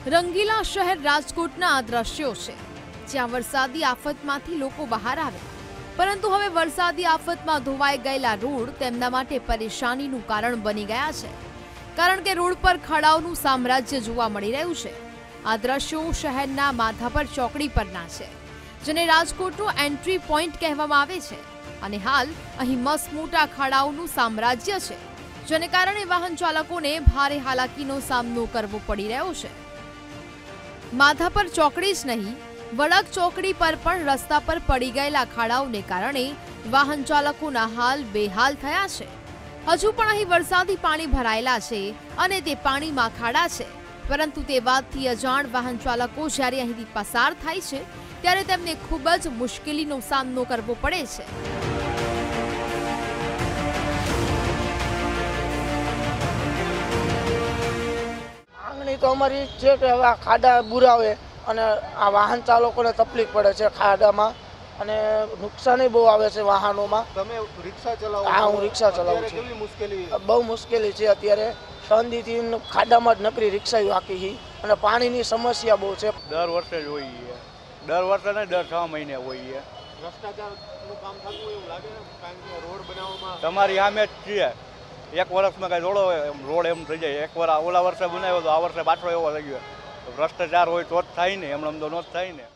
રંગીલા શહેર રાજકોટના આ દ્રશ્યો છે, જ્યાં વરસાદી આફતમાંથી લોકો બહાર આવે, પરંતુ હવે વરસાદી આફતમાં ધોવાઈ ગયેલા રોડ તેમના માટે પરેશાનીનું કારણ બની ગયા છે, કારણ કે રોડ પર ખાડાઓનું સામ્રાજ્ય જોવા મળી રહ્યું છે। આ દ્રશ્યો શહેરના માધાપર ચોકડી પરના છે, જેને રાજકોટનો એન્ટ્રી પોઈન્ટ કહેવામાં આવે છે, અને હાલ અહીં મસમોટા ખાડાઓનું સામ્રાજ્ય છે, જેને કારણે વાહન ચાલકોને ભારે હાલાકીનો સામનો કરવો પડી રહ્યો છે। માધાપર ચોકડી જ નહીં, વડક ચોકડી પર પણ રસ્તા પર પડી ગયેલા ખાડાઓને કારણે વાહન ચાલકોના હાલ બેહાલ થયા છે। હજુ પણ અહીં વરસાદી પાણી ભરાયેલા છે અને તે પાણીમાં ખાડા છે, પરંતુ તે વાતથી અજાણ વાહન ચાલકો જ્યારે અહીંથી પસાર થાય છે ત્યારે તેમને ખૂબ જ મુશ્કેલીનો સામનો કરવો પડે છે। તો અમારી છે કે હવે ખાડા બુરાવે અને આ વાહન ચાલકોને તકલીફ પડે છે ખાડામાં, અને નુકસાન બહુ આવે છે વાહનોમાં। તમે રિક્ષા ચલાવો? હા, હું રિક્ષા ચલાવું છું। કેવી મુશ્કેલી? બહુ મુશ્કેલી છે અત્યારે। 3 દીથી ખાડામાં જ નકરી રિક્ષા હાકી છે, અને પાણીની સમસ્યા બહુ છે। દર વર્ષે જ હોય છે, દર વર્ષે ને દર 6 મહિને હોય છે। ભ્રષ્ટાચારનું કામ થતું એવું લાગે ને, કારણ કે રોડ બનાવવામાં તમારી સામે જ છીએ। એક વર્ષમાં કઈ રોડ એમ થઈ જાય, એક વાર ઓલા વર્ષે બનાવ્યો તો આ વર્ષે પાછો એવો થઈ ગયો। ભ્રષ્ટાચાર હોય તો જ થાય ને, એમણે તો ન જ થાય ને।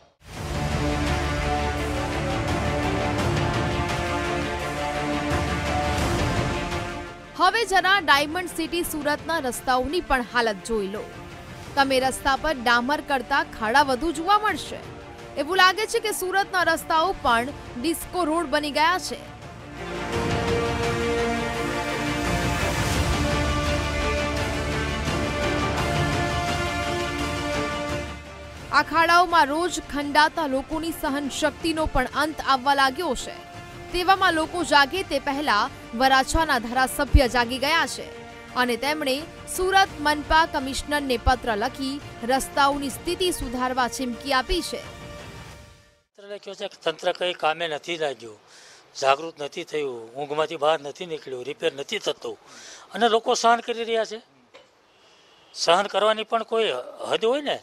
હવે જરા ડાયમંડ સિટી સુરતના રસ્તાઓની પણ હાલત જોઈ લો। તમે રસ્તા પર ડામર કરતા ખાડા વધુ જોવા મળશે। એવું લાગે છે કે સુરતના રસ્તાઓ પણ ડિસ્કો રોડ બની ગયા છે। આ ખાડાઓમાં રોજ ખંડાતા લોકોની સહન શક્તિનો પણ અંત આવવા લાગ્યો છે। તેવામાં લોકો જાગે તે પહેલા વરાછાના ધારાસભ્ય જાગી ગયા છે, અને તેમણે સુરત મનપા કમિશનરને પત્ર લખી રસ્તાઓની સ્થિતિ સુધારવા ચીમકી આપી છે। તંત્ર કઈ કામે નથી લાગ્યું, જાગૃત નથી થયું, ઊંઘમાંથી બહાર નથી નીકળ્યું, રિપેર નથી થતું, અને લોકો સહન કરી રહ્યા છે। સહન કરવાની પણ કોઈ હદ હોય ને।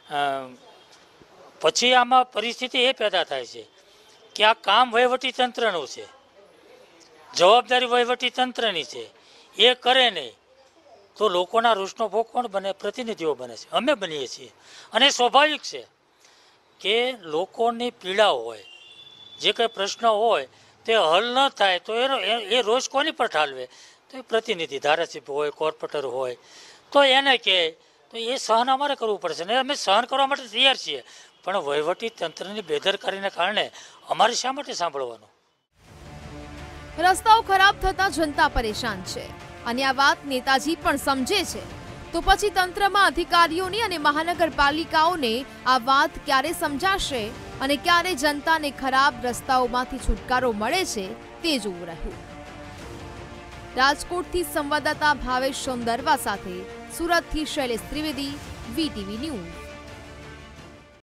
પછી આમાં પરિસ્થિતિ એ પેદા થાય છે કે આ કામ વહીવટી તંત્રનું છે, જવાબદારી વહીવટી તંત્રની છે, એ કરે નહીં તો લોકોના રોષનો ભોગ કોણ બને? પ્રતિનિધિઓ બને છે, અમે બનીએ છીએ। અને સ્વાભાવિક છે કે લોકોની પીડા હોય, જે કંઈ પ્રશ્ન હોય તે હલ ન થાય તો એ રોષ કોની પર ઠાલવે? તો એ પ્રતિનિધિ, ધારાસભ્ય હોય, કોર્પોરેટર હોય, તો એને કહે તો એ સહન અમારે કરવું પડશે ને। અમે સહન કરવા માટે તૈયાર છીએ, પણ વહીવટી તંત્રની બેદરકારીને કારણે અમારે શા માટે સાંભળવાનું? રસ્તાઓ ખરાબ થતા જનતા પરેશાન છે, અને આ વાત નેતાજી પણ સમજે છે, તો પછી તંત્રમાં અધિકારીઓની અને મહાનગરપાલિકાઓને આ વાત ક્યારે સમજાશે અને ક્યારે જનતાને ખરાબ રસ્તાઓમાંથી છુટકારો મળે છે તે જોવું રહ્યું। રાજકોટથી સંવાદદાતા ભાવેશ સોંદરવા સાથે સુરતથી શૈલેષ ત્રિવેદી, VTV ન્યૂઝ।